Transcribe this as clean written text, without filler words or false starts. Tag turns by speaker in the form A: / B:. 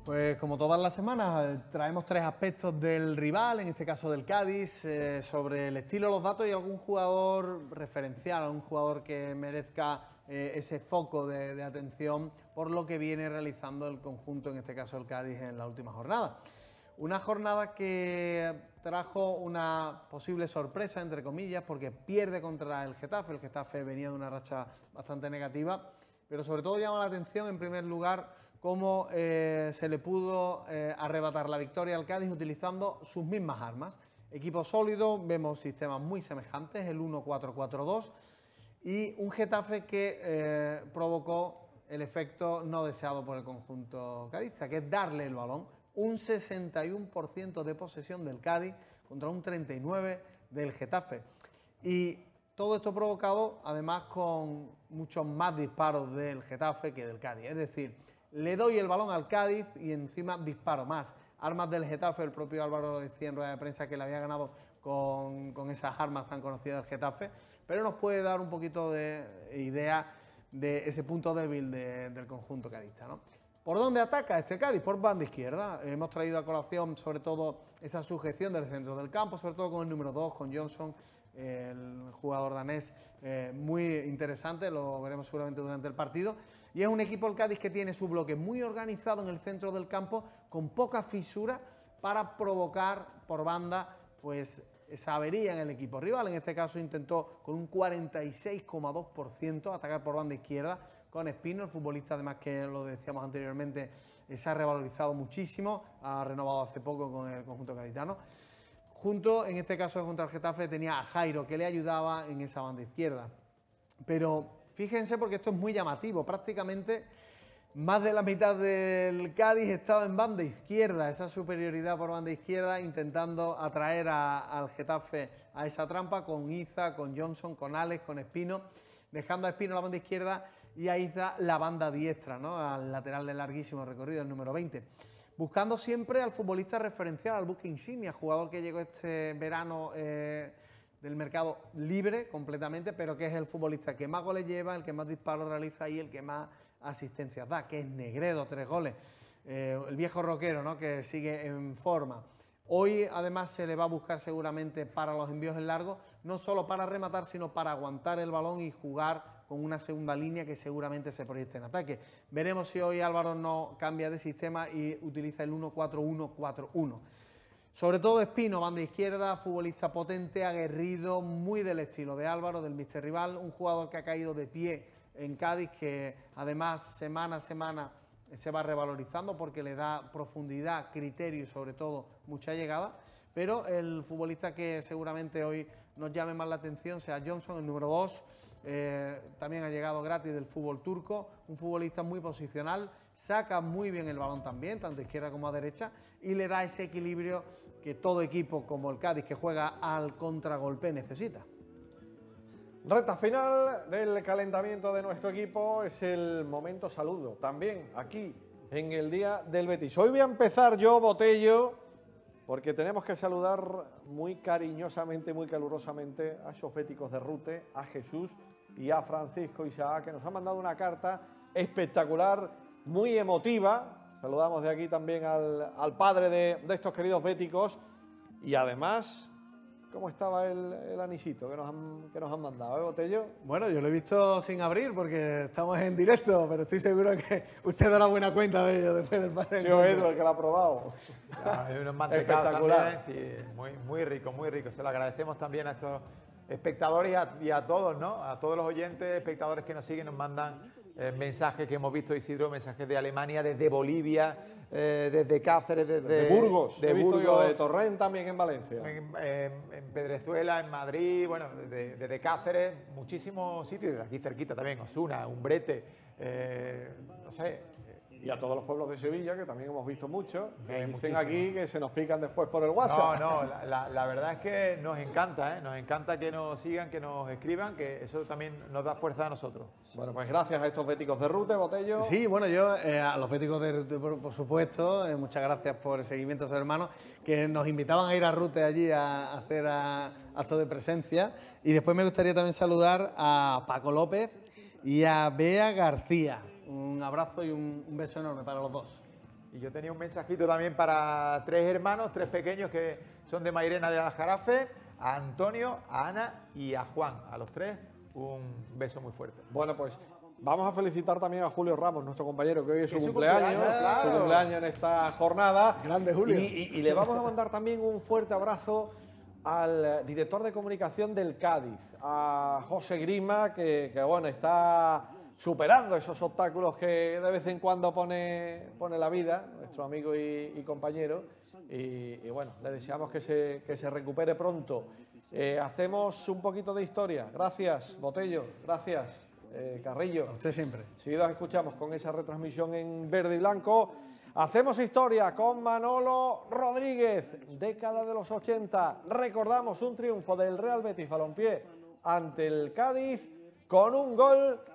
A: Pues como todas las semanas traemos tres aspectos del rival, en este caso del Cádiz, sobre el estilo, los datos y algún jugador referencial, algún jugador que merezca ese foco de atención por lo que viene realizando el conjunto, en este caso el Cádiz, en la última jornada. Una jornada que trajo una posible sorpresa, entre comillas, porque pierde contra el Getafe venía de una racha bastante negativa, pero sobre todo llama la atención en primer lugar cómo se le pudo arrebatar la victoria al Cádiz utilizando sus mismas armas. Equipo sólido, vemos sistemas muy semejantes, el 1-4-4-2 y un Getafe que provocó el efecto no deseado por el conjunto cadista, que es darle el balón. Un 61% de posesión del Cádiz contra un 39% del Getafe. Y todo esto provocado además con muchos más disparos del Getafe que del Cádiz. Es decir, le doy el balón al Cádiz y encima disparo más. Armas del Getafe, el propio Álvaro lo decía en rueda de prensa que le había ganado con esas armas tan conocidas del Getafe, pero nos puede dar un poquito de idea de ese punto débil del conjunto cadista, ¿no? ¿Por dónde ataca este Cádiz? Por banda izquierda. Hemos traído a colación sobre todo esa sujeción del centro del campo, sobre todo con el número 2, con Johnson, el jugador danés, muy interesante, lo veremos seguramente durante el partido. Y es un equipo, el Cádiz, que tiene su bloque muy organizado en el centro del campo, con poca fisura para provocar por banda pues esa avería en el equipo rival. En este caso intentó con un 46,2% atacar por banda izquierda con Espino, el futbolista además que lo decíamos anteriormente, se ha revalorizado muchísimo, ha renovado hace poco con el conjunto gaditano. Junto, en este caso contra el Getafe, tenía a Jairo que le ayudaba en esa banda izquierda. Pero fíjense porque esto es muy llamativo, prácticamente más de la mitad del Cádiz estaba en banda izquierda, esa superioridad por banda izquierda, intentando atraer al Getafe a esa trampa con Iza, con Johnson, con Alex, con Espino, dejando a Espino la banda izquierda y a Iza la banda diestra, ¿no? Al lateral de larguísimo recorrido, el número 20. Buscando siempre al futbolista referencial, al buque insignia, jugador que llegó este verano del mercado libre completamente, pero que es el futbolista que más goles lleva, el que más disparos realiza y el que más asistencias da, que es Negredo, 3 goles. El viejo roquero, ¿no? Que sigue en forma. Hoy además se le va a buscar seguramente para los envíos en largo, no solo para rematar, sino para aguantar el balón y jugar con una segunda línea que seguramente se proyecte en ataque. Veremos si hoy Álvaro no cambia de sistema y utiliza el 1-4-1-4-1. Sobre todo Espino, banda izquierda, futbolista potente, aguerrido, muy del estilo de Álvaro, del míster rival, un jugador que ha caído de pie en Cádiz, que además semana a semana se va revalorizando porque le da profundidad, criterio y sobre todo mucha llegada, pero el futbolista que seguramente hoy nos llame más la atención sea Johnson, el número 2, también ha llegado gratis del fútbol turco, un futbolista muy posicional, saca muy bien el balón también, tanto a izquierda como a derecha, y le da ese equilibrio que todo equipo como el Cádiz que juega al contragolpe necesita.
B: Recta final del calentamiento de nuestro equipo, es el momento saludo, también aquí en el día del Betis. Hoy voy a empezar yo, Botello, porque tenemos que saludar muy cariñosamente, muy calurosamente a esos béticos de Rute, a Jesús y a Francisco Isaac, que nos han mandado una carta espectacular, muy emotiva. Saludamos de aquí también al padre de estos queridos béticos y además... ¿Cómo estaba el anisito que nos han mandado, Botello?
A: Bueno, yo lo he visto sin abrir porque estamos en directo, pero estoy seguro que usted dará buena cuenta de ello después del padre.
B: Sí, Edu, el que lo ha probado.
C: Hay unos mantecados espectacular. También, sí, muy rico, muy rico. Se lo agradecemos también a estos espectadores y a todos, ¿no? A todos los oyentes, espectadores que nos siguen, nos mandan mensajes que hemos visto, Isidro, mensajes de Alemania, desde Bolivia, desde Cáceres, desde
B: Burgos,
C: de
B: he visto
C: Burgos,
B: yo de Torrent también en Valencia.
C: En Pedrezuela, en Madrid, bueno, desde Cáceres, muchísimos sitios, desde aquí cerquita también, Osuna, Umbrete, no sé.
B: Y a todos los pueblos de Sevilla, que también hemos visto mucho, que dicen aquí que se nos pican después por el WhatsApp.
C: No, la verdad es que nos encanta, nos encanta que nos sigan, que nos escriban, que eso también nos da fuerza a nosotros.
B: Bueno, pues gracias a estos béticos de Rute, Botello.
A: Sí, bueno, yo a los béticos de Rute, por supuesto, muchas gracias por el seguimiento a sus hermanos, que nos invitaban a ir a Rute allí a hacer actos de presencia. Y después me gustaría también saludar a Paco López y a Bea García. Un abrazo y un beso enorme para los dos.
C: Y yo tenía un mensajito también para 3 hermanos, 3 pequeños que son de Mairena de Aljarafe, a Antonio, a Ana y a Juan. A los 3, un beso muy fuerte.
B: Bueno, pues vamos a felicitar también a Julio Ramos, nuestro compañero, que hoy es su cumpleaños,
C: claro.
B: su cumpleaños en esta jornada.
A: Grande, Julio.
B: Y le vamos a mandar también un fuerte abrazo al director de comunicación del Cádiz, a José Grima, que bueno, está superando esos obstáculos que de vez en cuando pone la vida, nuestro amigo y compañero. Y bueno, le deseamos que se recupere pronto. Hacemos un poquito de historia. Gracias, Botello. Gracias, Carrillo.
A: A usted siempre.
B: Seguidos escuchamos con esa retransmisión en verde y blanco. Hacemos historia con Manolo Rodríguez, década de los 80. Recordamos un triunfo del Real Betis Balompié ante el Cádiz con un gol